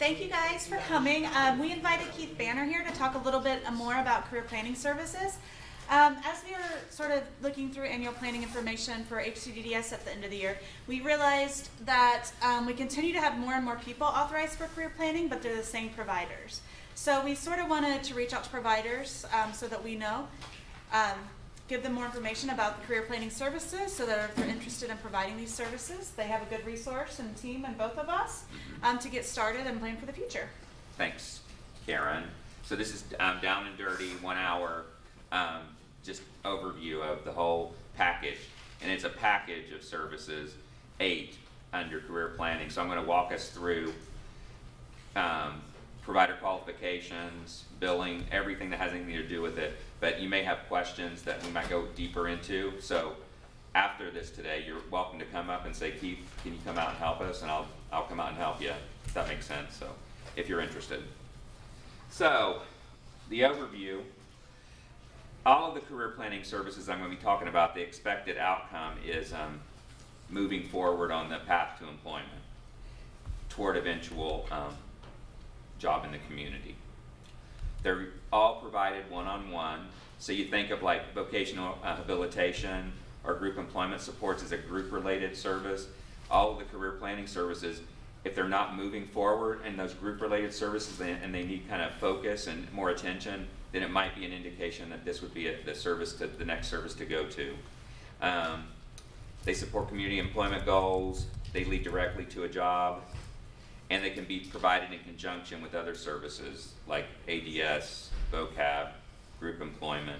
Thank you guys for coming. We invited Keith Banner here to talk a little bit more about career planning services. As we were sort of looking through annual planning information for HCDDS at the end of the year, we realized that we continue to have more and more people authorized for career planning, but they're the same providers. So we sort of wanted to reach out to providers so that we know, give them more information about the career planning services so that if they're interested in providing these services, they have a good resource and team in both of us to get started and plan for the future. Thanks, Karen. So this is down and dirty, 1 hour, just overview of the whole package. And it's a package of services, 8 under career planning. So I'm going to walk us through provider qualifications, billing, everything that has anything to do with it. But you may have questions that we might go deeper into. So after this today, you're welcome to come up and say, Keith, can you come out and help us? And I'll come out and help you, if that makes sense, so if you're interested. So the overview, all of the career planning services I'm going to be talking about, the expected outcome is moving forward on the path to employment toward eventual job in the community. They're all provided one-on-one. So you think of like vocational habilitation or group employment supports as a group-related service. All of the career planning services, if they're not moving forward in those group-related services and they need kind of focus and more attention, then it might be an indication that this would be the next service to go to. They support community employment goals. They lead directly to a job. And they can be provided in conjunction with other services like ADS, vocab, group employment.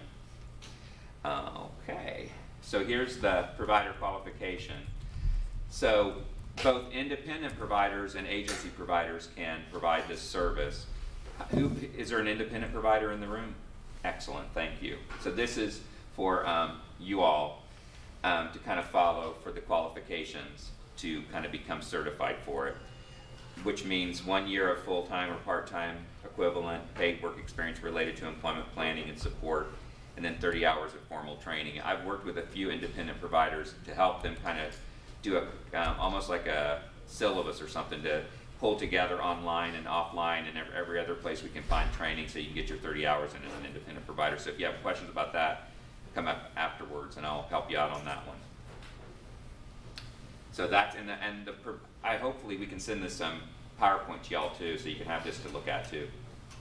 Okay, so here's the provider qualification. So both independent providers and agency providers can provide this service. Is there an independent provider in the room? Excellent, thank you. So this is for you all to kind of follow for the qualifications to kind of become certified for it, which means 1 year of full-time or part-time equivalent paid work experience related to employment planning and support, and then 30 hours of formal training. I've worked with a few independent providers to help them kind of do almost like a syllabus or something to pull together online and offline and every other place we can find training so you can get your 30 hours in as an independent provider. So if you have questions about that, come up afterwards and I'll help you out on that one. So that's in hopefully we can send this PowerPoint to y'all too, so you can have this to look at too.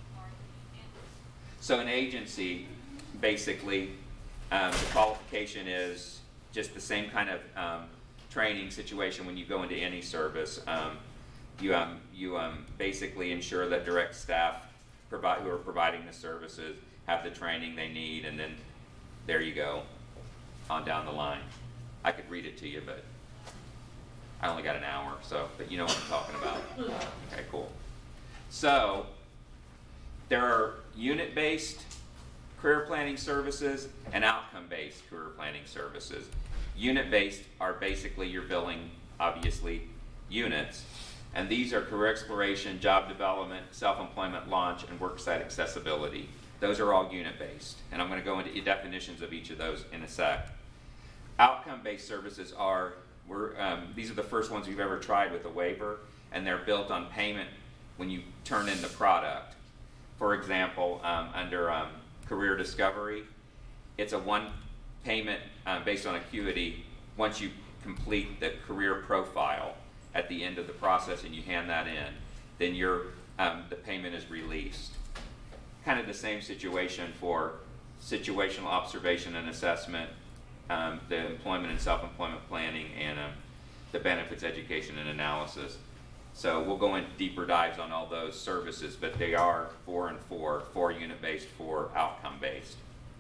So an agency, basically, the qualification is just the same kind of training situation when you go into any service. You basically ensure that direct staff who are providing the services have the training they need, and then there you go, on down the line. I could read it to you, but I only got an hour, but you know what I'm talking about. Okay, cool. So there are unit-based career planning services and outcome-based career planning services. Unit-based are basically you're billing, obviously, units, and these are career exploration, job development, self-employment launch, and worksite accessibility. Those are all unit-based, and I'm going to go into definitions of each of those in a sec. Outcome-based services are these are the first ones we've ever tried with a waiver, and they're built on payment when you turn in the product. For example, under Career Discovery, it's a one payment based on acuity once you complete the career profile at the end of the process and you hand that in, then the payment is released. Kind of the same situation for situational observation and assessment, the employment and self-employment planning, and the benefits education and analysis. So we'll go into deeper dives on all those services, but they are 4 and 4 unit-based, 4 outcome-based.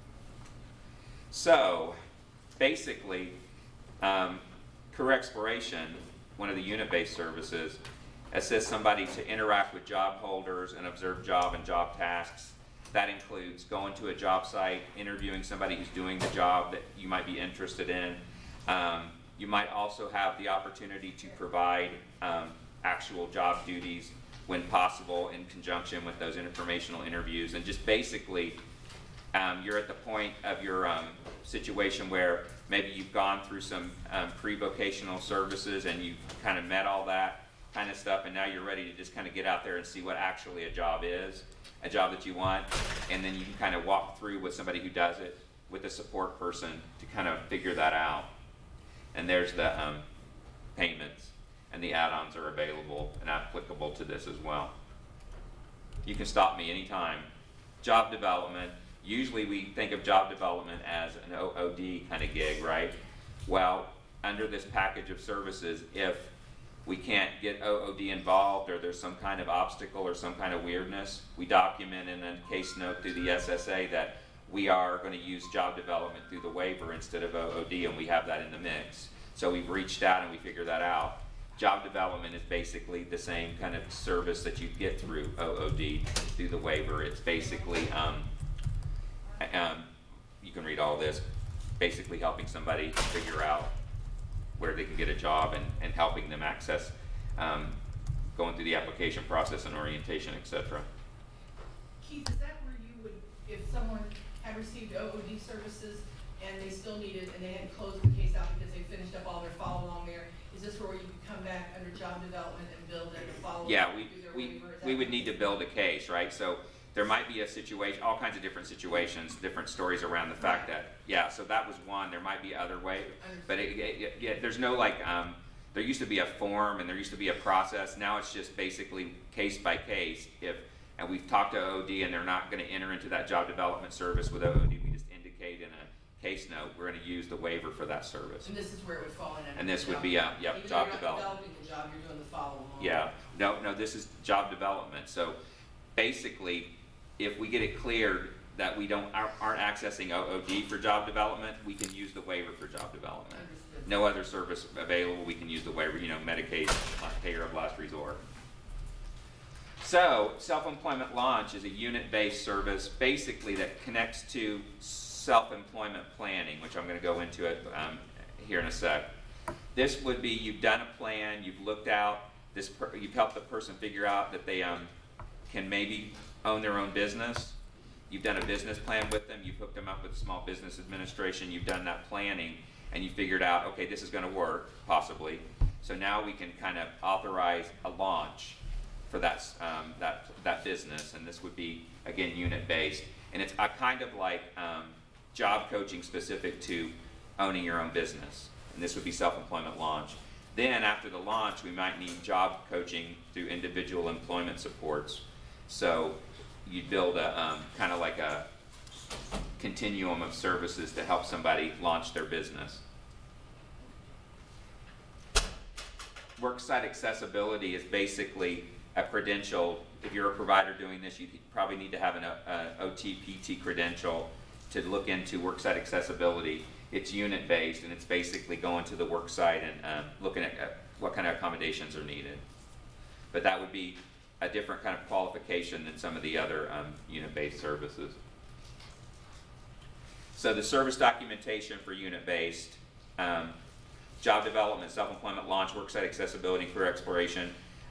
So basically, career exploration, one of the unit-based services, assists somebody to interact with job holders and observe job and job tasks. That includes going to a job site, interviewing somebody who's doing the job that you might be interested in. You might also have the opportunity to provide actual job duties when possible in conjunction with those informational interviews. And just basically, you're at the point of your situation where maybe you've gone through some pre-vocational services and you've kind of met all that, kind of stuff, and now you're ready to just kind of get out there and see what actually a job is, a job that you want, and then you can kind of walk through with somebody who does it, with a support person, to kind of figure that out. And there's the payments, and the add-ons are available and applicable to this as well. You can stop me anytime. Job development, usually we think of job development as an OOD kind of gig, right? Well, under this package of services, if we can't get OOD involved, or there's some kind of obstacle or some kind of weirdness, we document in a case note through the SSA that we are going to use job development through the waiver instead of OOD, and we have that in the mix. So we've reached out and we figured that out. Job development is basically the same kind of service that you get through OOD through the waiver. It's basically, you can read all this, basically helping somebody figure out where they can get a job, and helping them access, going through the application process and orientation, etc. Keith, is that where you would, if someone had received OOD services and they still needed, and they hadn't closed the case out because they finished up all their follow along there, is this where you could come back under job development and build and follow? Yeah, we would need to build a case, right? So there might be a situation, all kinds of different situations, different stories around the fact that, yeah, so that was one. There might be other ways, but there's no like, there used to be a form and there used to be a process. Now it's just basically case by case. And we've talked to OOD and they're not going to enter into that job development service with OOD, we just indicate in a case note, we're going to use the waiver for that service. And this is where it would fall in. And this would be, yep, Even job though you're not development. developing the job, you're doing the follow along. Yeah, no, this is job development. So basically, if we get it cleared that we aren't accessing OOD for job development, we can use the waiver for job development. Understood. No other service available, we can use the waiver, Medicaid, payer of last resort. So, self-employment launch is a unit-based service, basically, that connects to self-employment planning, which I'm going to go into it here in a sec. This would be, you've done a plan, you've looked out, you've helped the person figure out that they can maybe own their own business. You've done a business plan with them, you've hooked them up with a Small Business Administration, you've done that planning, and you figured out, okay, this is going to work, possibly. So now we can kind of authorize a launch for that business, and this would be, again, unit-based. And it's a kind of like job coaching specific to owning your own business. And this would be self-employment launch. Then after the launch, we might need job coaching through individual employment supports. So you'd build a kind of like a continuum of services to help somebody launch their business. Worksite accessibility is basically a credential. If you're a provider doing this, you probably need to have an OT/PT credential to look into worksite accessibility. It's unit-based, and it's basically going to the worksite and looking at what kind of accommodations are needed. But that would be a different kind of qualification than some of the other unit-based services. So the service documentation for unit-based, job development, self-employment launch, worksite accessibility, career exploration.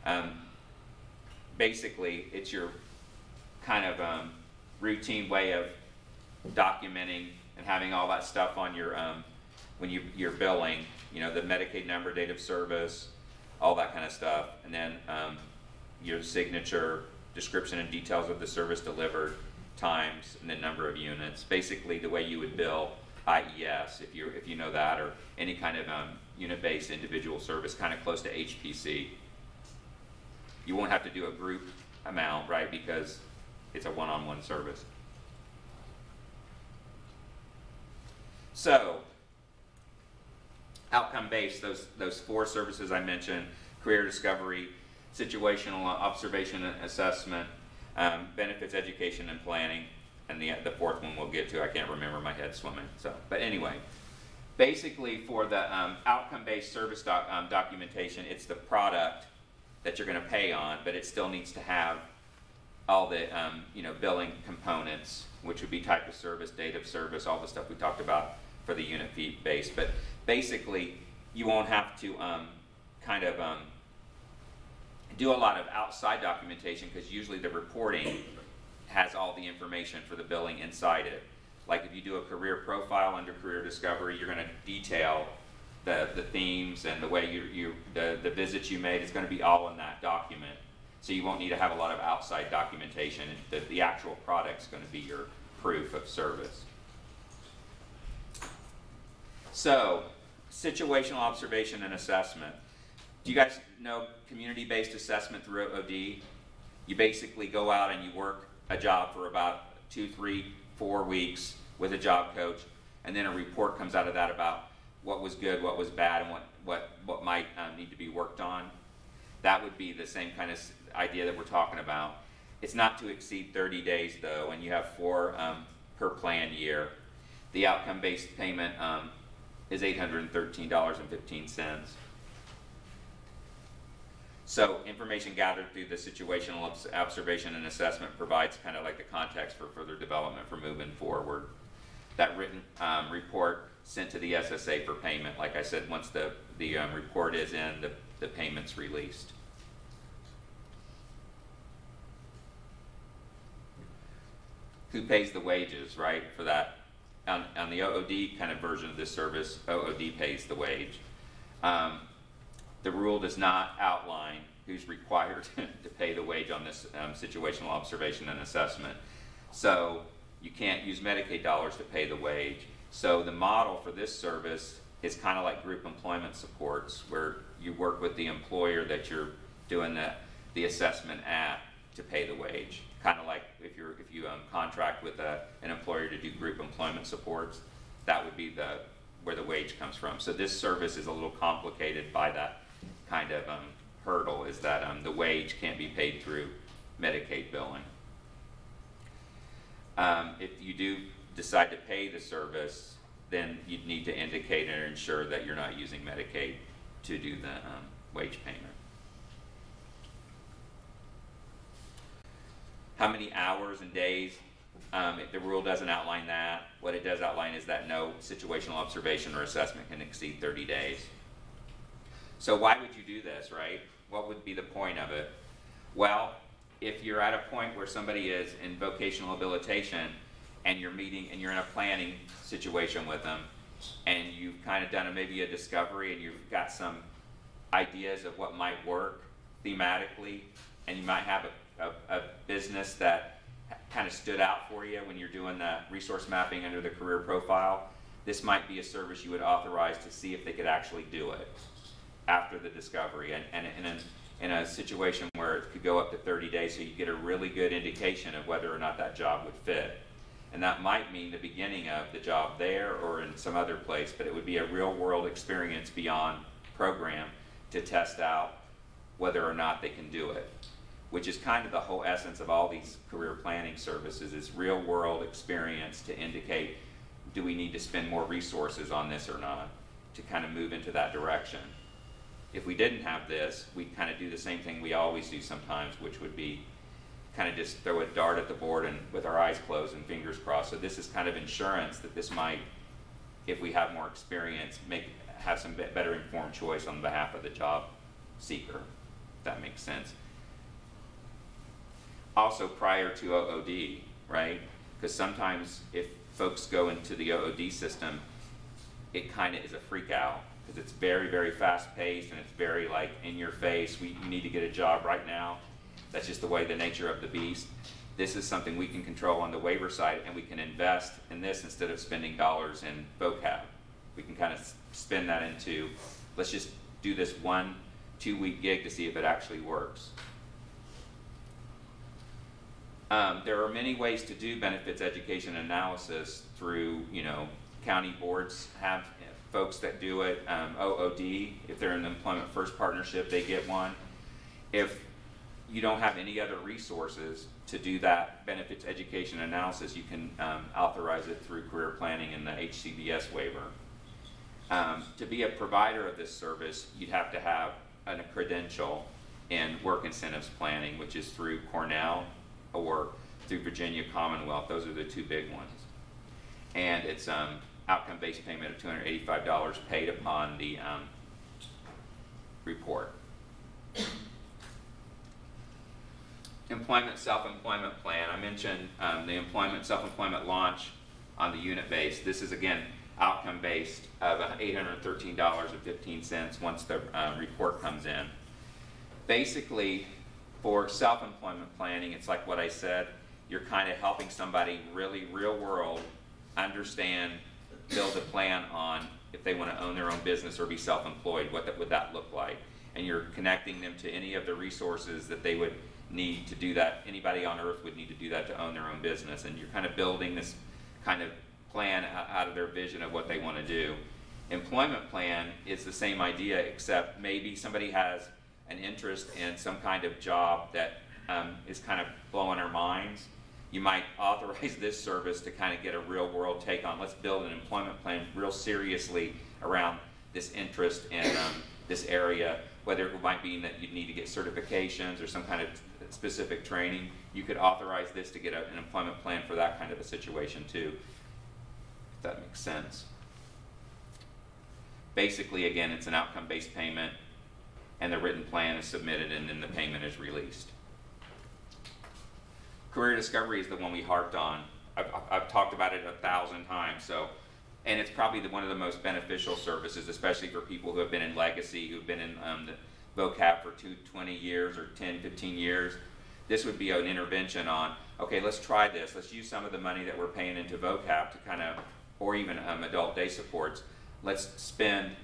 Basically, it's your kind of routine way of documenting and having all that stuff on your when you're billing. The Medicaid number, date of service, all that kind of stuff, and then your signature, description and details of the service delivered, times, and the number of units. Basically, the way you would bill IES, if you know that, or any kind of unit-based individual service, kind of close to HPC. You won't have to do a group amount, right, because it's a one-on-one service. So, outcome-based, those 4 services I mentioned: career discovery, situational observation and assessment, benefits, education, and planning, and the 4th one we'll get to. I can't remember, my head's swimming. But anyway, basically for the outcome-based service documentation, it's the product that you're going to pay on, but it still needs to have all the billing components, which would be type of service, date of service, all the stuff we talked about for the unit fee base. But basically, you won't have to do a lot of outside documentation, because usually the reporting has all the information for the billing inside it. Like if you do a career profile under career discovery, you're going to detail the themes and the way the visits you made is going to be all in that document. So you won't need to have a lot of outside documentation. The actual product's going to be your proof of service. So, situational observation and assessment. Do you guys know community-based assessment through OOD? You basically go out and you work a job for about 2, 3, 4 weeks with a job coach, and then a report comes out of that about what was good, what was bad, and what might need to be worked on. That would be the same kind of idea that we're talking about. It's not to exceed 30 days though, and you have 4 per plan year. The outcome-based payment is $813.15. So information gathered through the situational observation and assessment provides kind of like the context for further development for moving forward. That written report sent to the SSA for payment. Like I said, once the report is in, the payment's released. Who pays the wages, right, for that? On the OOD kind of version of this service, OOD pays the wage. The rule does not outline who's required to pay the wage on this situational observation and assessment. So you can't use Medicaid dollars to pay the wage. So the model for this service is kind of like group employment supports, where you work with the employer that you're doing the assessment at to pay the wage. Kind of like if you contract with an employer to do group employment supports, that would be where the wage comes from. So this service is a little complicated by that kind of hurdle, is that the wage can't be paid through Medicaid billing. If you do decide to pay the service, then you'd need to indicate and ensure that you're not using Medicaid to do the wage payment. How many hours and days? If the rule doesn't outline that, what it does outline is that no situational observation or assessment can exceed 30 days. So why would you do this, right? What would be the point of it? Well, if you're at a point where somebody is in vocational habilitation and you're meeting and you're in a planning situation with them, and you've kind of done maybe a discovery and you've got some ideas of what might work thematically, and you might have a business that kind of stood out for you when you're doing the resource mapping under the career profile, this might be a service you would authorize to see if they could actually do it after the discovery, and in a situation where it could go up to 30 days, so you get a really good indication of whether or not that job would fit. And that might mean the beginning of the job there or in some other place, but it would be a real world experience beyond program to test out whether or not they can do it, which is kind of the whole essence of all these career planning services, is real world experience to indicate, do we need to spend more resources on this or not, to kind of move into that direction. If we didn't have this, we'd kind of do the same thing we always do sometimes, which would be kind of just throw a dart at the board and with our eyes closed and fingers crossed. So this is kind of insurance that this might, if we have more experience, have some better informed choice on behalf of the job seeker, if that makes sense. Also prior to OOD, right? Because sometimes if folks go into the OOD system, it kind of is a freak out, because it's very, very fast paced and it's very like in your face. You need to get a job right now. That's just the way, the nature of the beast. This is something we can control on the waiver side, and we can invest in this instead of spending dollars in vocab. We can kind of spend that into, let's just do this 1-2 week gig to see if it actually works. There are many ways to do benefits education analysis through, county boards have folks that do it. OOD, if they're in the Employment First Partnership, they get one. If you don't have any other resources to do that benefits education analysis, you can authorize it through career planning and the HCBS waiver. To be a provider of this service, you'd have to have a credential in work incentives planning, which is through Cornell or through Virginia Commonwealth. Those are the two big ones. And it's outcome-based payment of $285 paid upon the report. Employment self-employment plan. I mentioned the employment self-employment launch on the unit base. This is again outcome based of $813.15 once the report comes in. Basically, for self-employment planning, it's like what I said, you're kind of helping somebody really real world understand, build a plan on if they want to own their own business or be self-employed, what would that look like? And you're connecting them to any of the resources that they would need to do that. Anybody on earth would need to do that to own their own business. And you're kind of building this kind of plan out of their vision of what they want to do. Employment plan is the same idea, except maybe somebody has an interest in some kind of job that is kind of blowing our minds. You might authorize this service to kind of get a real world take on, let's build an employment plan real seriously around this interest in this area, whether it might be that you need to get certifications or some kind of specific training. You could authorize this to get an employment plan for that kind of a situation too, if that makes sense. Basically, again, it's an outcome-based payment, and the written plan is submitted and then the payment is released. Career Discovery is the one we harped on. I've talked about it 1,000 times, and it's probably one of the most beneficial services, especially for people who have been in legacy, who've been in the vocab for 20 years or 10, 15 years. This would be an intervention on, okay, let's try this. Let's use some of the money that we're paying into vocab to kind of, or even adult day supports. Let's spend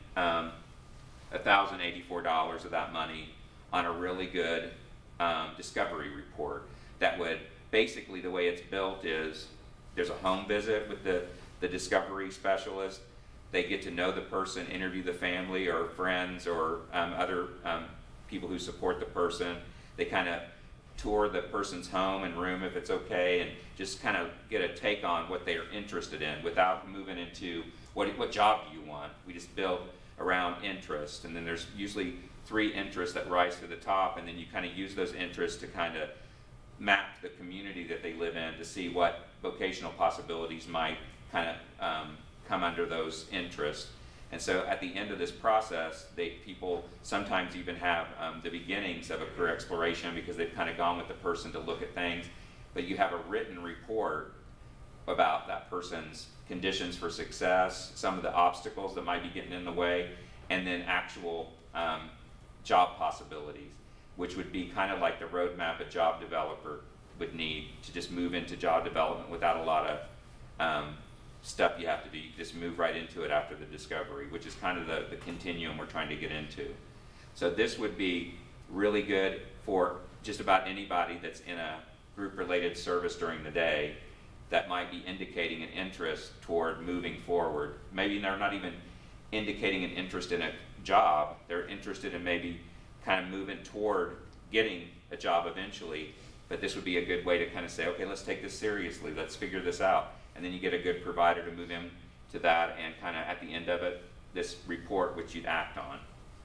$1,084 of that money on a really good discovery report that would, basically the way it's built is there's a home visit with the discovery specialist. They get to know the person, interview the family or friends or other people who support the person. They kind of tour the person's home and room if it's okay, and just kind of get a take on what they're interested in without moving into what job do you want. We just build around interest, and then there's usually 3 interests that rise to the top, and then you kind of use those interests to kind of map the community that they live in to see what vocational possibilities might kind of come under those interests. And so at the end of this process, people sometimes even have the beginnings of a career exploration because they've kind of gone with the person to look at things, but you have a written report about that person's conditions for success, some of the obstacles that might be getting in the way, and then actual job possibilities, which would be kind of like the roadmap a job developer would need to just move into job development without a lot of stuff you have to do. You just move right into it after the discovery, which is kind of the continuum we're trying to get into. So this would be really good for just about anybody that's in a group-related service during the day that might be indicating an interest toward moving forward. Maybe they're not even indicating an interest in a job. They're interested in maybe kind of moving toward getting a job eventually, but this would be a good way to kind of say, okay, let's take this seriously, let's figure this out. And then you get a good provider to move in to that, and kind of at the end of it, this report which you'd act on.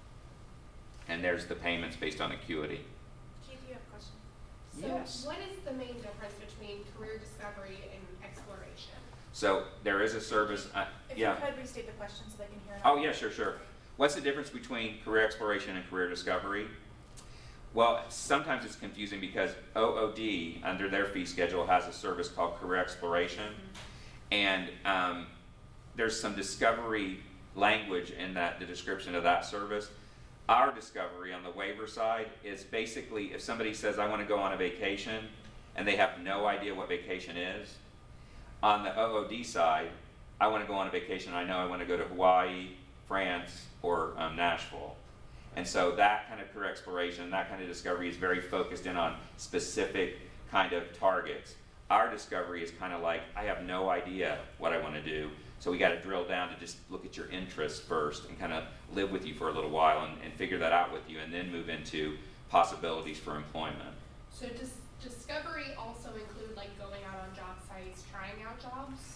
And there's the payments based on acuity. Keith, you have a question? So Yes. what is the main difference between career discovery and exploration? So there is a service, If yeah. you could restate the question so they can hear it. Oh yeah, sure. What's the difference between career exploration and career discovery? Well, sometimes it's confusing because OOD, under their fee schedule, has a service called Career Exploration, and there's some discovery language in the description of that service. Our discovery on the waiver side is basically if somebody says, I want to go on a vacation, and they have no idea what vacation is. On the OOD side, I want to go on a vacation, I know I want to go to Hawaii, France, or Nashville. And so that kind of career exploration, that kind of discovery is very focused in on specific kind of targets. Our discovery is kind of like, I have no idea what I want to do, so we got to drill down to just look at your interests first and kind of live with you for a little while and figure that out with you, and then move into possibilities for employment. So does discovery also include like going out on job sites, trying out jobs?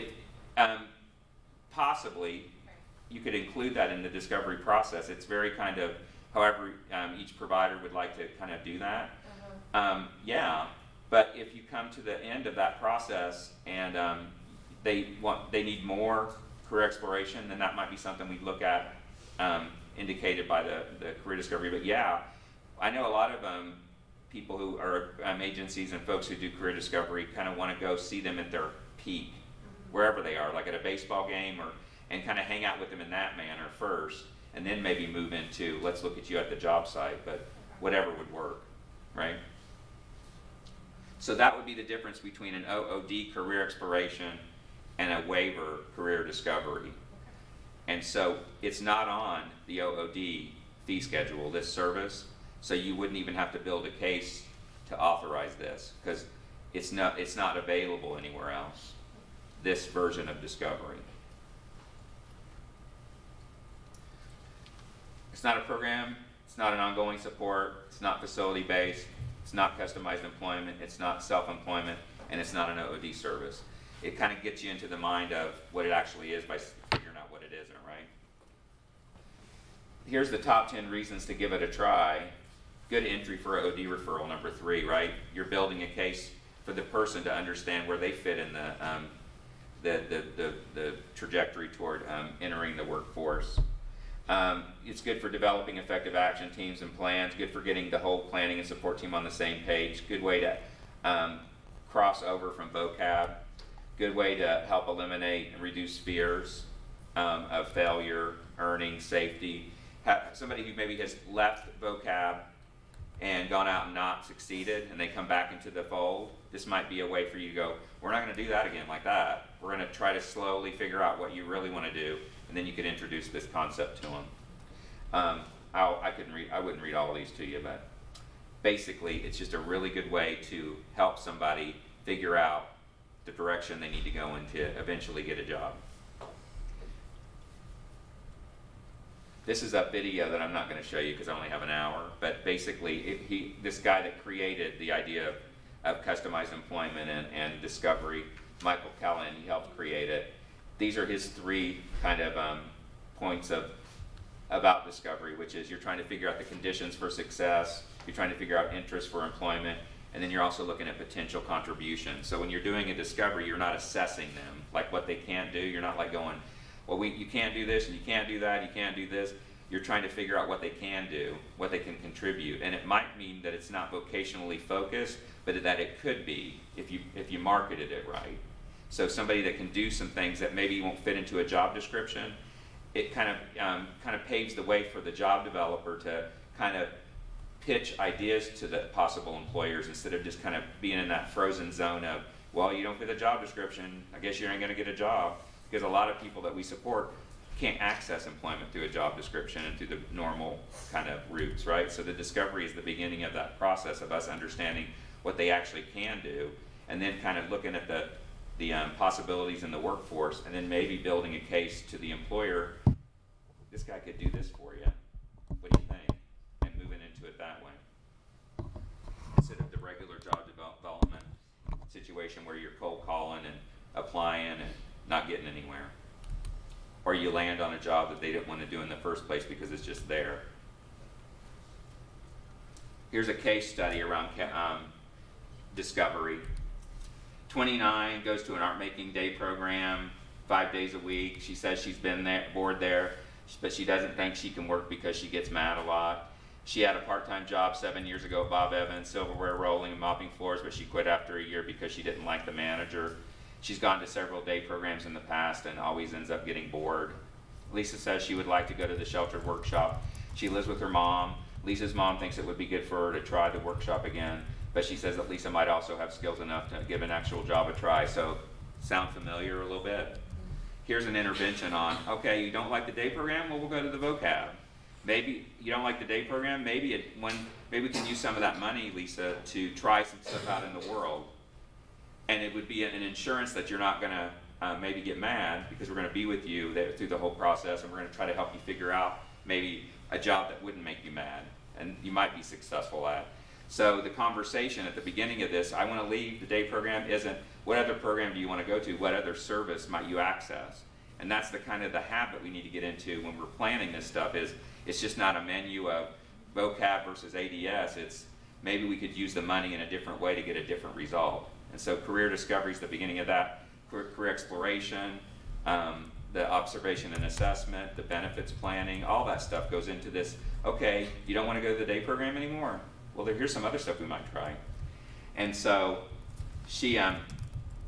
Possibly. You could include that in the discovery process. It's very kind of, however each provider would like to kind of do that. Yeah, but if you come to the end of that process and they need more career exploration, then that might be something we'd look at, indicated by the career discovery. But yeah, I know a lot of people who are agencies and folks who do career discovery kind of want to go see them at their peak, wherever they are, like at a baseball game, and kind of hang out with them in that manner first, and then maybe move into, let's look at you at the job site, but whatever would work, right? So that would be the difference between an OOD, career exploration, and a waiver, career discovery. And so it's not on the OOD fee schedule, this service, so you wouldn't even have to build a case to authorize this, because it's not available anywhere else, this version of discovery. It's not a program, it's not an ongoing support, it's not facility-based, it's not customized employment, it's not self-employment, and it's not an OOD service. It kind of gets you into the mind of what it actually is by figuring out what it isn't, right? Here's the top 10 reasons to give it a try. Good entry for OD referral, number 3, right? You're building a case for the person to understand where they fit in the trajectory toward entering the workforce. It's good for developing effective action teams and plans, good for getting the whole planning and support team on the same page, good way to cross over from vocab, good way to help eliminate and reduce fears of failure, earning, safety. Somebody who maybe has left vocab and gone out and not succeeded, and they come back into the fold, this might be a way for you to go, we're not going to do that again like that. We're going to try to slowly figure out what you really want to do, and then you could introduce this concept to them. I wouldn't read all of these to you, but basically it's just a really good way to help somebody figure out the direction they need to go in to eventually get a job. This is a video that I'm not going to show you because I only have an hour, but basically this guy that created the idea of customized employment and discovery, Michael Kellen, he helped create it. These are his 3 kind of points about discovery, which is you're trying to figure out the conditions for success, you're trying to figure out interest for employment, and then you're also looking at potential contribution. So when you're doing a discovery, you're not assessing them, like what they can't do. You're not like going, well, you can't do this, and you can't do that, you can't do this. You're trying to figure out what they can do, what they can contribute. And it might mean that it's not vocationally focused, but that it could be if you marketed it right. So somebody that can do some things that maybe won't fit into a job description, it kind of paves the way for the job developer to kind of pitch ideas to the possible employers instead of just kind of being in that frozen zone of, well, you don't fit the job description, I guess you ain't going to get a job. Because a lot of people that we support can't access employment through a job description and through the normal kind of routes, right? So the discovery is the beginning of that process of us understanding what they actually can do, and then kind of looking at the possibilities in the workforce, and then maybe building a case to the employer, this guy could do this for you. What do you think? And moving into it that way. Instead of the regular job development situation where you're cold calling and applying and not getting anywhere. Or you land on a job that they didn't want to do in the first place because it's just there. Here's a case study around discovery. 29 goes to an art making day program 5 days a week. She says she's been bored there, but she doesn't think she can work because she gets mad a lot. She had a part-time job 7 years ago at Bob Evans, silverware rolling and mopping floors, but she quit after a year because she didn't like the manager. She's gone to several day programs in the past and always ends up getting bored. Lisa says she would like to go to the sheltered workshop. She lives with her mom. Lisa's mom thinks it would be good for her to try the workshop again, but she says that Lisa might also have skills enough to give an actual job a try. So, sound familiar a little bit? Here's an intervention on, okay, you don't like the day program? Well, we'll go to the vocab. Maybe you don't like the day program? Maybe we can use some of that money, Lisa, to try some stuff out in the world. And it would be an insurance that you're not going to maybe get mad, because we're going to be with you through the whole process, and we're going to try to help you figure out maybe a job that wouldn't make you mad and you might be successful at. So the conversation at the beginning of this, I want to leave, the day program isn't, what other program do you want to go to? What other service might you access? And that's the kind of the habit we need to get into when we're planning this stuff. It's just not a menu of vocab versus ADS. It's maybe we could use the money in a different way to get a different result. And so career discovery is the beginning of that. Career exploration, the observation and assessment, the benefits planning, all that stuff goes into this. Okay, you don't want to go to the day program anymore? Well, here's some other stuff we might try. And so she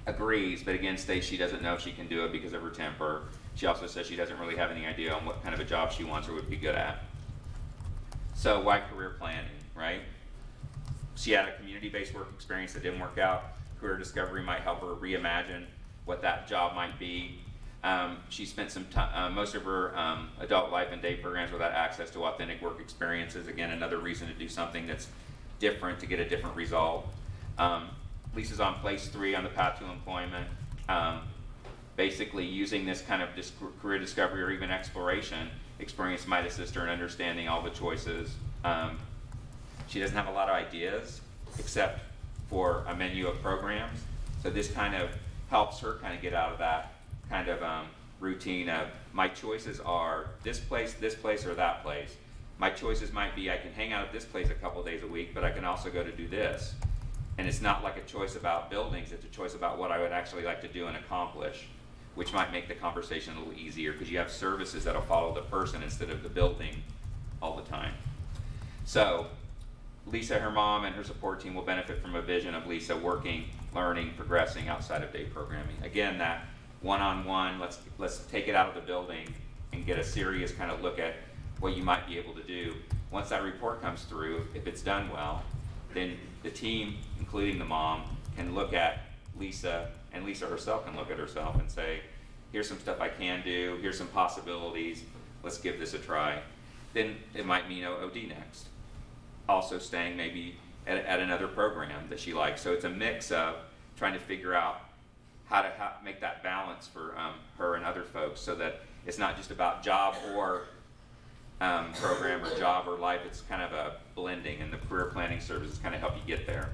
agrees, but again states she doesn't know if she can do it because of her temper. She also says she doesn't really have any idea on what kind of a job she wants or would be good at. So why career planning, right? She had a community-based work experience that didn't work out. Career discovery might help her reimagine what that job might be. She spent some time, most of her adult life in day programs without access to authentic work experiences. Again, another reason to do something that's different to get a different result. Lisa's on place 3 on the path to employment. Basically using this kind of career discovery or even exploration experience might assist her in understanding all the choices. She doesn't have a lot of ideas except for a menu of programs. So this kind of helps her kind of get out of that kind of routine of my choices are this place, or that place. My choices might be I can hang out at this place a couple days a week, but I can also go to do this. And it's not like a choice about buildings, it's a choice about what I would actually like to do and accomplish, which might make the conversation a little easier because you have services that'll follow the person instead of the building all the time. So Lisa, her mom, and her support team will benefit from a vision of Lisa working, learning, progressing outside of day programming. Again, that one-on-one, let's take it out of the building and get a serious kind of look at what you might be able to do. Once that report comes through, if it's done well, then the team, including the mom, can look at Lisa, and Lisa herself can look at herself and say, here's some stuff I can do, here's some possibilities, let's give this a try. Then it might mean OOD next. Also staying maybe at another program that she likes. So it's a mix of trying to figure out how to make that balance for her and other folks so that it's not just about job or program or job or life, it's kind of a blending, and the career planning services kind of help you get there.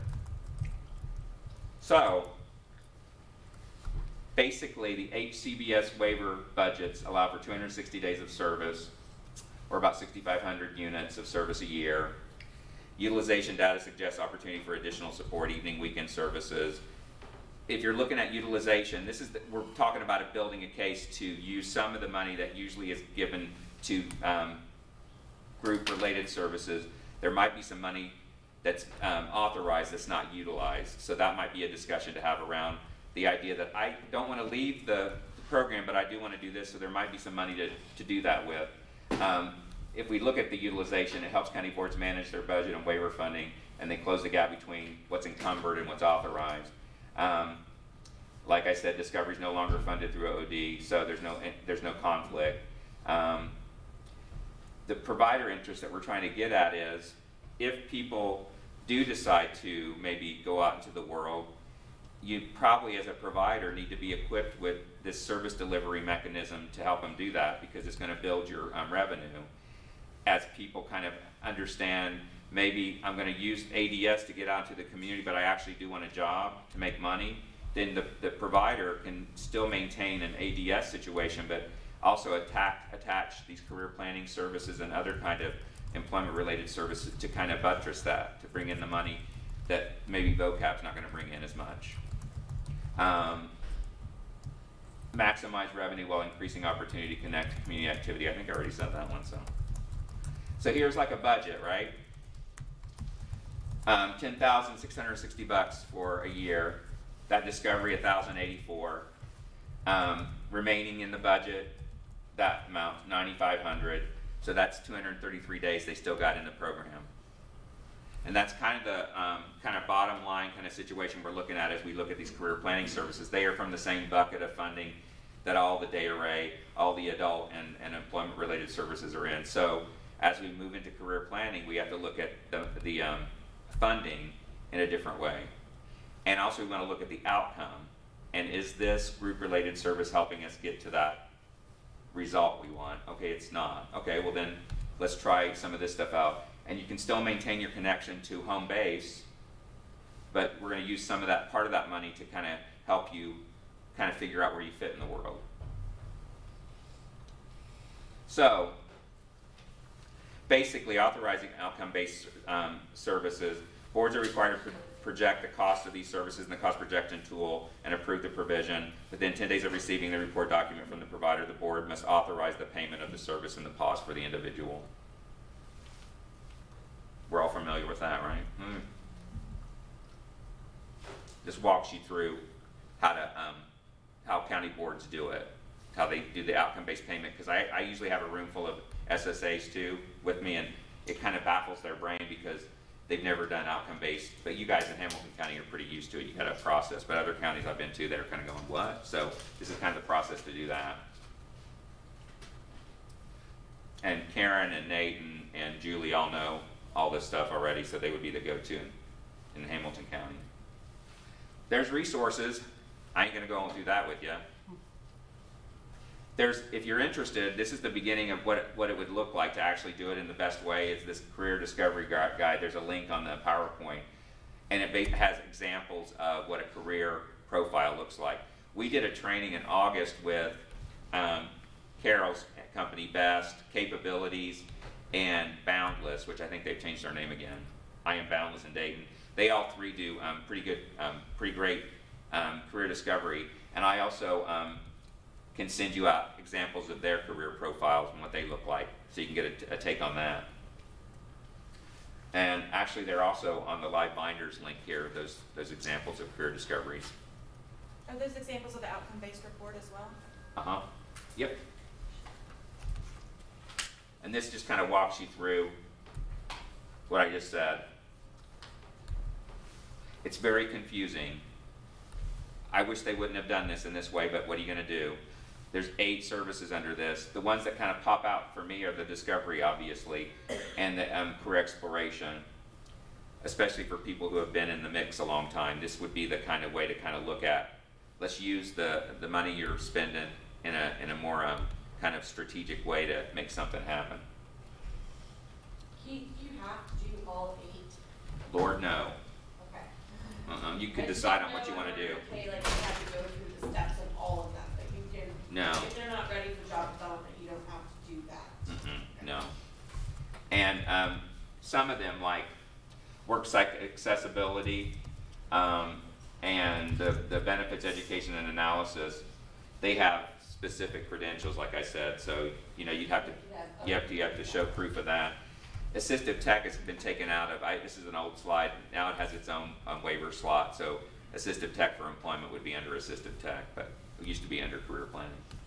So basically the HCBS waiver budgets allow for 260 days of service, or about 6,500 units of service a year. Utilization data suggests opportunity for additional support, evening, weekend services. If you're looking at utilization, we're talking about building a case to use some of the money that usually is given to group-related services. There might be some money that's authorized that's not utilized. So that might be a discussion to have around the idea that I don't want to leave the program, but I do want to do this, so there might be some money to do that with. If we look at the utilization, it helps county boards manage their budget and waiver funding, and they close the gap between what's encumbered and what's authorized. Like I said, Discovery is no longer funded through OOD, so there's no conflict. The provider interest that we're trying to get at is if people do decide to maybe go out into the world, you probably as a provider need to be equipped with this service delivery mechanism to help them do that, because it's going to build your revenue as people kind of understand maybe I'm going to use ADS to get out to the community, but I actually do want a job to make money. Then the provider can still maintain an ADS situation, but also attach these career planning services and other kind of employment-related services to kind of buttress that, to bring in the money that maybe VOCAP's not going to bring in as much. Maximize revenue while increasing opportunity to connect to community activity. I think I already said that one. So here's like a budget, right? $10,660 for a year. That Discovery, $1,084. Remaining in the budget, that amount, $9,500. So that's 233 days they still got in the program. And that's kind of the kind of bottom line kind of situation we're looking at as we look at these career planning services. They are from the same bucket of funding that all the day array, all the adult and employment related services are in. So as we move into career planning, we have to look at the funding in a different way. And also we want to look at the outcome. And is this group related service helping us get to that result we want? Okay, it's not. Okay, well then let's try some of this stuff out. And you can still maintain your connection to home base, but we're going to use some of that, part of that money to kind of help you kind of figure out where you fit in the world. So basically authorizing outcome-based services, boards are required to project the cost of these services in the cost projection tool and approve the provision. Within 10 days of receiving the report document from the provider, the board must authorize the payment of the service and the cost for the individual. We're all familiar with that, right? Just walks you through how county boards do it, how they do the outcome-based payment, because I usually have a room full of SSAs too with me, and it kind of baffles their brain because they've never done outcome-based, but you guys in Hamilton County are pretty used to it. You got a process, but other counties I've been to, they're kind of going, what? So this is kind of the process to do that. And Karen and Nate and Julie all know all this stuff already, so they would be the go-to in Hamilton County. There's resources. I ain't gonna go through that with you. If you're interested, this is the beginning of what it would look like to actually do it in the best way. It's this career discovery guide. There's a link on the PowerPoint, and it has examples of what a career profile looks like. We did a training in August with Carol's company, Best, Capabilities, and Boundless, which I think they've changed their name again. I Am Boundless in Dayton. They all three do pretty great career discovery, and I also can send you out examples of their career profiles and what they look like, so you can get a take on that. And actually, they're also on the Live Binders link here, those examples of career discoveries. Are those examples of the outcome-based report as well? Uh-huh. Yep. And this just kind of walks you through what I just said. It's very confusing. I wish they wouldn't have done this in this way, but what are you going to do? There's 8 services under this. The ones that kind of pop out for me are the discovery, obviously, and the career exploration, especially for people who have been in the mix a long time. This would be the kind of way to kind of look at, let's use the money you're spending in a more kind of strategic way to make something happen. Keith, do you have to do all 8? Lord, no. Okay. You can decide on what you want to do. Okay, like you have to go through the steps of all of that, but you can. No. If they're not ready for job development, you don't have to do that. No. And some of them, like work site accessibility and the benefits education and analysis, they have specific credentials, like I said. So you have to show proof of that. Assistive tech has been taken out of. This is an old slide. Now it has its own waiver slot. So assistive tech for employment would be under assistive tech, but it used to be under career planning.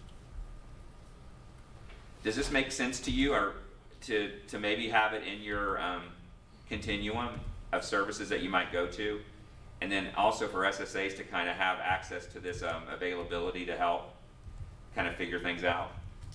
Does this make sense to you, or to maybe have it in your continuum of services that you might go to, and then also for SSAs to kind of have access to this availability to help kind of figure things out?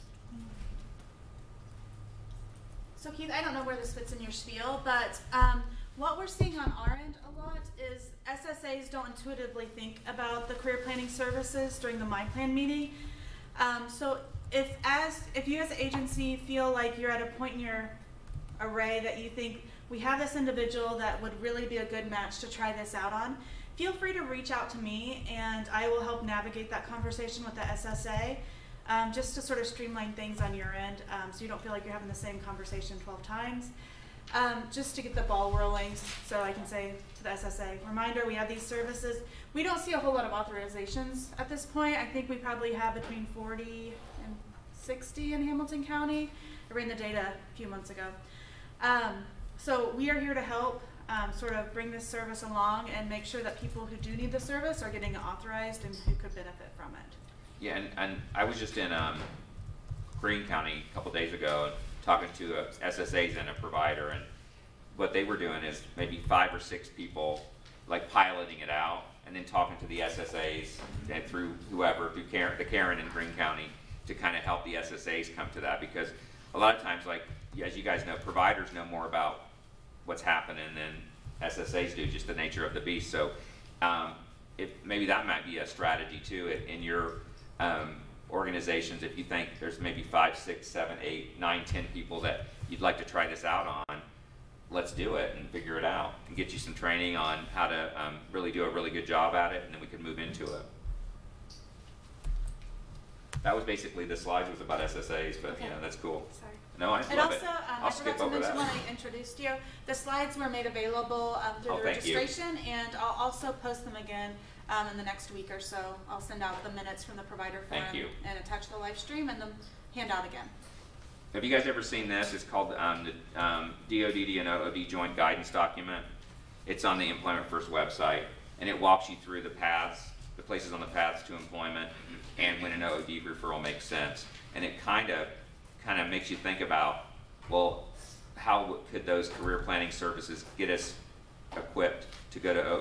So Keith, I don't know where this fits in your spiel, but what we're seeing on our end a lot is SSAs don't intuitively think about the career planning services during the MyPlan meeting. So if you as an agency feel like you're at a point in your array that you think we have this individual that would really be a good match to try this out on, feel free to reach out to me and I will help navigate that conversation with the SSA. Just to sort of streamline things on your end, so you don't feel like you're having the same conversation 12 times. Just to get the ball rolling, so I can say to the SSA, reminder, we have these services. We don't see a whole lot of authorizations at this point. I think we probably have between 40 and 60 in Hamilton County. I ran the data a few months ago. So we are here to help sort of bring this service along and make sure that people who do need the service are getting it authorized and who could benefit from it. Yeah, and I was just in Greene County a couple days ago talking to SSAs and a provider, and what they were doing is maybe 5 or 6 people like piloting it out and then talking to the SSAs and through the Karen in Greene County to kind of help the SSAs come to that, because a lot of times, like as you guys know, providers know more about what's happening than SSAs do, just the nature of the beast. So maybe that might be a strategy too in your organizations. If you think there's maybe 5, 6, 7, 8, 9, 10 people that you'd like to try this out on, let's do it and figure it out and get you some training on how to really do a really good job at it, and then we can move into it. That was basically, the slides was about SSAs, but Okay. yeah, that's cool. Sorry. No, I And love also, it. I I'll forgot skip to over mention that. when I introduced you, the slides were made available through Oh, the thank you. registration, and I'll also post them again in the next week or so. I'll send out the minutes from the provider forum Thank you. and attach the live stream and the handout again. Have you guys ever seen this? It's called the DODD and OOD Joint Guidance Document. It's on the Employment First website, and it walks you through the paths the places on the paths to employment, and when an OOD referral makes sense. And it kind of makes you think about, well, how could those career planning services get us equipped to go to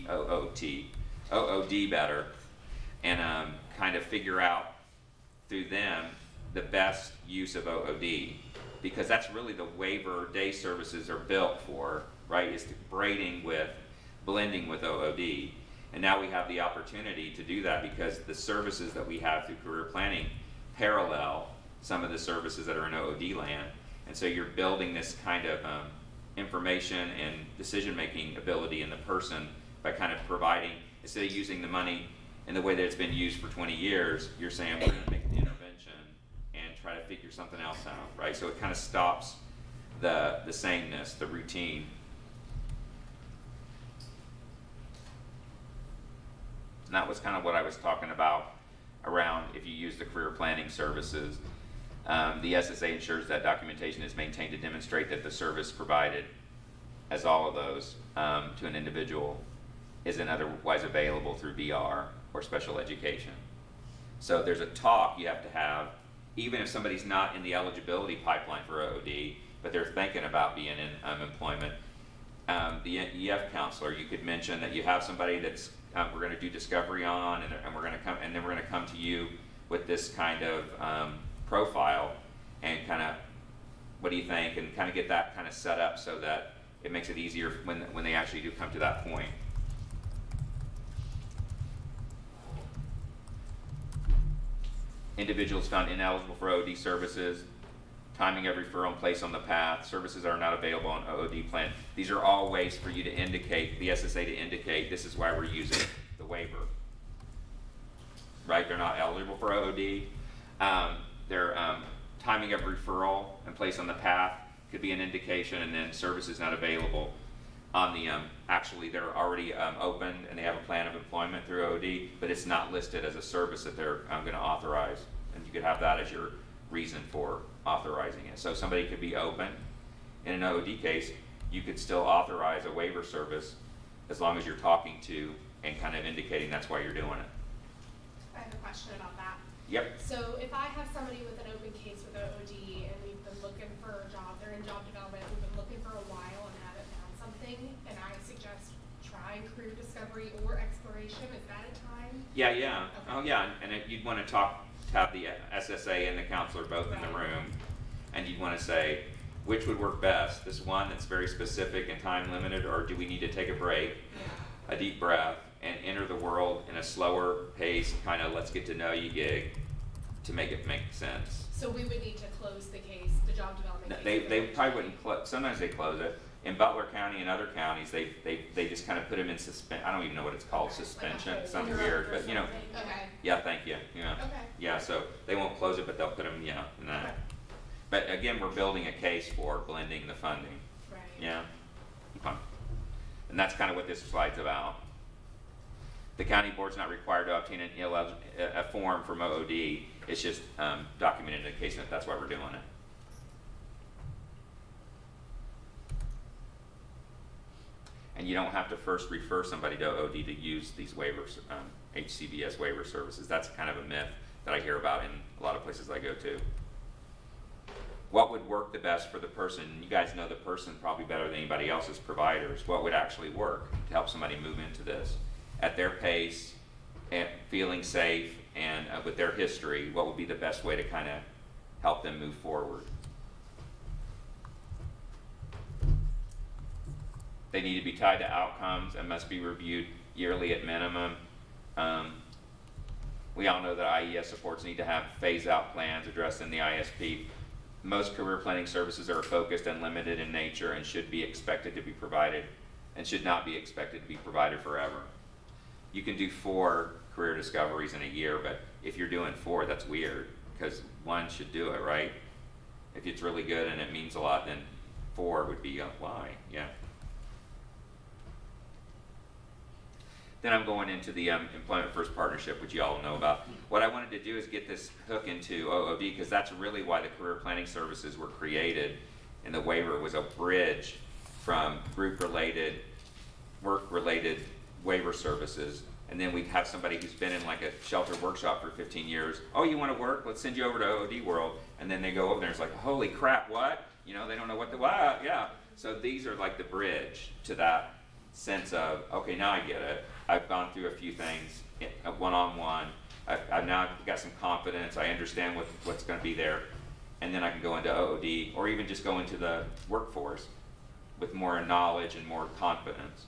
OOD better, and kind of figure out through them the best use of OOD, because that's really the waiver day services are built for, right? Is blending with OOD. And now we have the opportunity to do that because the services that we have through career planning parallel some of the services that are in OOD land. And so you're building this kind of information and decision-making ability in the person by kind of providing, instead of using the money in the way that it's been used for 20 years, you're saying we're going to make the intervention and try to figure something else out, right? So it kind of stops the sameness, the routine. And that was kind of what I was talking about around if you use the career planning services. The SSA ensures that documentation is maintained to demonstrate that the service provided, as all of those, to an individual isn't otherwise available through VR or special education. So there's a talk you have to have, even if somebody's not in the eligibility pipeline for OOD, but they're thinking about being in employment. The EF counselor, you could mention that you have somebody that's we're going to do discovery on, and we're going to come, and then we're going to come to you with this kind of profile, and kind of what do you think, and kind of get that kind of set up so that it makes it easier when they actually do come to that point. Individuals found ineligible for OOD services, timing of referral and place on the path, services are not available on OOD plan. These are all ways for you to indicate, the SSA to indicate, this is why we're using the waiver. Right, they're not eligible for OOD. Their timing of referral and place on the path could be an indication, and then services not available on the, actually they're already opened and they have a plan of employment through OOD, but it's not listed as a service that they're going to authorize. And you could have that as your reason for authorizing it. So somebody could be open. In an OOD case, you could still authorize a waiver service as long as you're talking to and kind of indicating that's why you're doing it. I have a question about that. Yep. So if I have somebody with an open case with OOD and we've been looking for a job, they're in job development, we've been looking for a while and haven't found something, and I suggest trying career discovery or exploration, is that a time? Yeah, yeah. Okay. Oh, yeah. And you'd want to have the SSA and the counselor both in the room, and you'd want to say, which would work best? This one that's very specific and time limited, or do we need to take a break, a deep breath, and enter the world in a slower pace, kind of let's get to know you gig to make it make sense? So we would need to close the case, the job development case? They probably wouldn't close. Sometimes they close it. In Butler County and other counties, they just kind of put them in I don't even know what it's called, suspension. It sounds weird, but you know. Okay. Yeah, thank you. Yeah. Okay. Yeah, so they won't close it, but they'll put them, in that. Okay. But again, we're building a case for blending the funding. Right. Yeah. Okay. And that's kind of what this slide's about. The county board's not required to obtain a form from OOD. It's just documented in the case, and that's why we're doing it. And you don't have to first refer somebody to OOD to use these waivers, HCBS waiver services. That's kind of a myth that I hear about in a lot of places I go to. What would work the best for the person? You guys know the person probably better than anybody else's providers. What would actually work to help somebody move into this at their pace, and feeling safe, and with their history? What would be the best way to kind of help them move forward? They need to be tied to outcomes and must be reviewed yearly at minimum. We all know that IES supports need to have phase-out plans addressed in the ISP. Most career planning services are focused and limited in nature and should be expected to be provided, and should not be expected to be provided forever. You can do 4 career discoveries in a year, but if you're doing 4, that's weird, because 1 should do it, right? If it's really good and it means a lot, then 4 would be why, yeah. Then I'm going into the Employment First Partnership, which you all know about. What I wanted to do is get this hook into OOD, because that's really why the career planning services were created, and the waiver was a bridge from group-related, work-related waiver services And then we have somebody who's been in like a shelter workshop for 15 years. Oh, you want to work? Let's send you over to OOD World. And then they go over there and it's like, holy crap, what? You know, they don't know what the, what? Yeah. So these are like the bridge to that sense of, okay, now I get it. I've gone through a few things one-on-one. I've now got some confidence. I understand what's going to be there. And then I can go into OOD or even just go into the workforce with more knowledge and more confidence.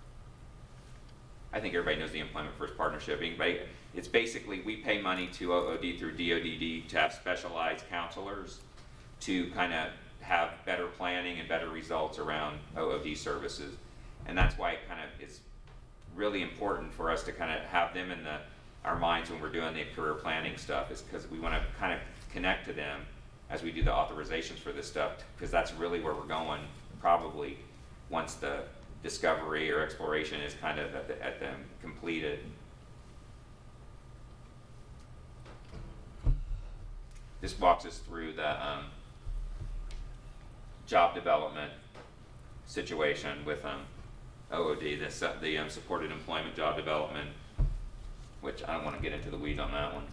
I think everybody knows the Employment First Partnership. It's basically, we pay money to OOD through DODD to have specialized counselors to kind of have better planning and better results around OOD services. And that's why it kind of is really important for us to kind of have them in our minds when we're doing the career planning stuff, is because we want to kind of connect to them as we do the authorizations for this stuff, because that's really where we're going probably once the discovery or exploration is kind of at them completed. This walks us through the job development situation with OOD, the supported employment job development, which I don't want to get into the weeds on that one.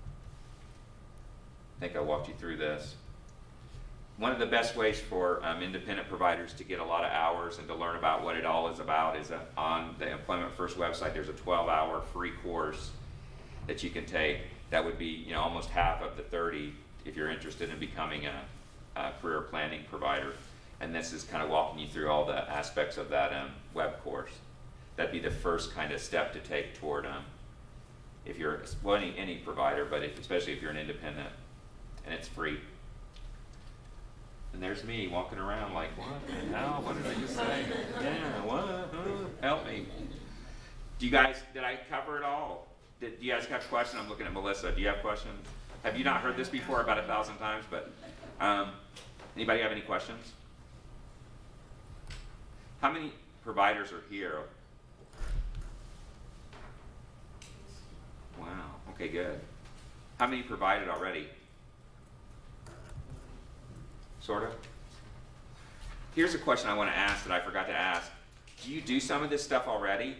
I think I walked you through this. One of the best ways for independent providers to get a lot of hours and to learn about what it all is about is on the Employment First website. There's a 12-hour free course that you can take. That would be, you know, almost half of the 30 if you're interested in becoming a career planning provider. And this is kind of walking you through all the aspects of that web course. That'd be the first kind of step to take toward, if you're, well, any provider, but especially if you're an independent, and it's free. And there's me walking around like, what the hell? What did I just say? Yeah, what? Help me. Do you guys, did I cover it all? Do you guys have questions? I'm looking at Melissa. Do you have questions? Have you not heard this before about 1,000 times? But anybody have any questions? How many providers are here? Wow. Okay, good. How many provided already? Sort of. Here's a question I want to ask that I forgot to ask. Do you do some of this stuff already?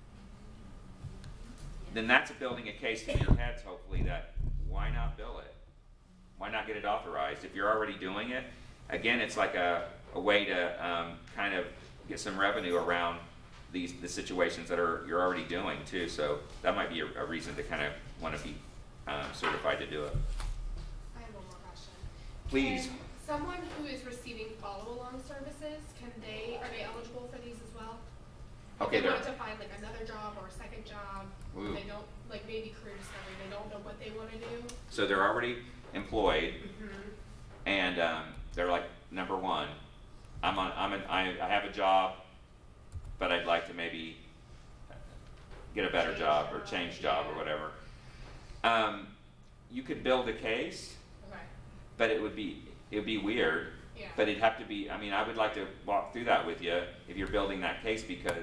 Then that's building a case in your heads, hopefully, that why not bill it? Why not get it authorized? If you're already doing it, again, it's like a way to kind of get some revenue around the situations that you're already doing too. So that might be a reason to kind of want to be certified to do it. I have one more question. Please. Can someone who is receiving follow-along services, are they eligible for these as well? Okay, if they want to find like another job or a second job, Ooh. they don't, like maybe career discovery, they don't know what they want to do. So they're already employed, and they're like, number one, I have a job, but I'd like to maybe get a better job or change job or whatever. You could build a case, Okay. but it would be weird. Yeah. But it'd have to be, I mean, I would like to walk through that with you if you're building that case, because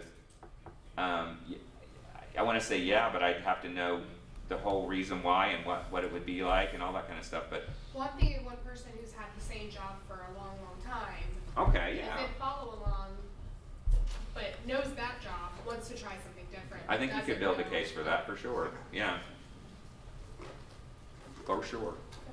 I want to say yeah, but I'd have to know the whole reason why and what it would be like and all that kind of stuff. But Well, I'm thinking one person who's had the same job for a long, long time. okay, yeah. If they follow along, but knows that job, wants to try something different. I think you doesn't could build a know. case for that for sure. Yeah. For sure.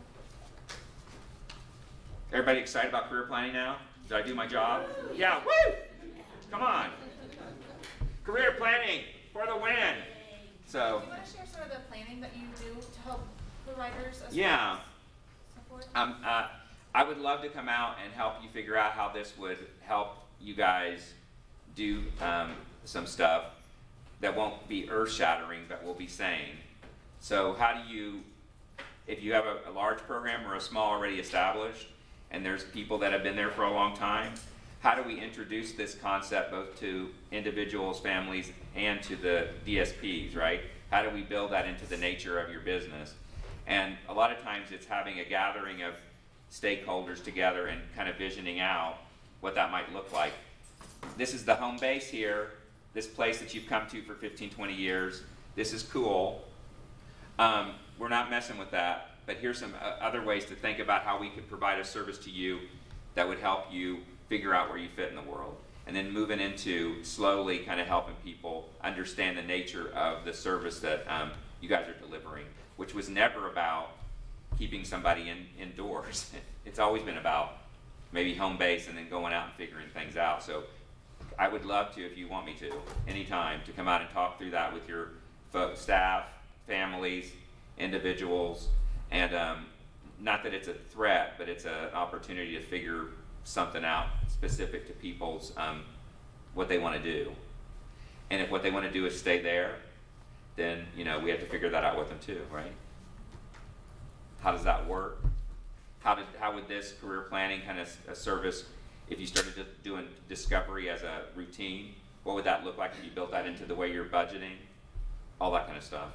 Everybody excited about career planning now? Did I do my job? Yeah, woo! Come on. Career planning for the win. So, Do you want to share sort of the planning that you do to help providers as yeah. support? I would love to come out and help you figure out how this would help you guys do some stuff that won't be earth-shattering, but will be sane. So how do you, if you have a large program or a small already established, and there's people that have been there for a long time, how do we introduce this concept both to individuals, families, and to the DSPs, right? How do we build that into the nature of your business? And a lot of times it's having a gathering of stakeholders together and kind of visioning out what that might look like. This is the home base here, this place that you've come to for 15, 20 years. This is cool. We're not messing with that, but here's some other ways to think about how we could provide a service to you that would help you figure out where you fit in the world. and then moving into slowly kind of helping people understand the nature of the service that you guys are delivering, which was never about keeping somebody indoors. It's always been about maybe home base and then going out and figuring things out. So I would love to, if you want me to, anytime, to come out and talk through that with your staff, families, individuals, and not that it's a threat, but it's an opportunity to figure something out specific to people's what they want to do. And if what they want to do is stay there, then we have to figure that out with them too, right? How does that work? How would this career planning kind of service, if you started doing discovery as a routine, what would that look like if you built that into the way you're budgeting? All that kind of stuff.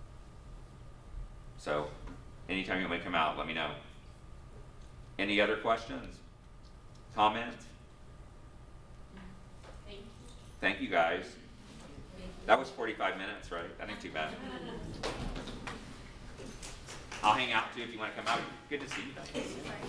So anytime you want me to come out, let me know. Any other questions? Comments? Thank you guys. That was 45 minutes, right? That ain't too bad. I'll hang out too if you want to come out. Good to see you guys.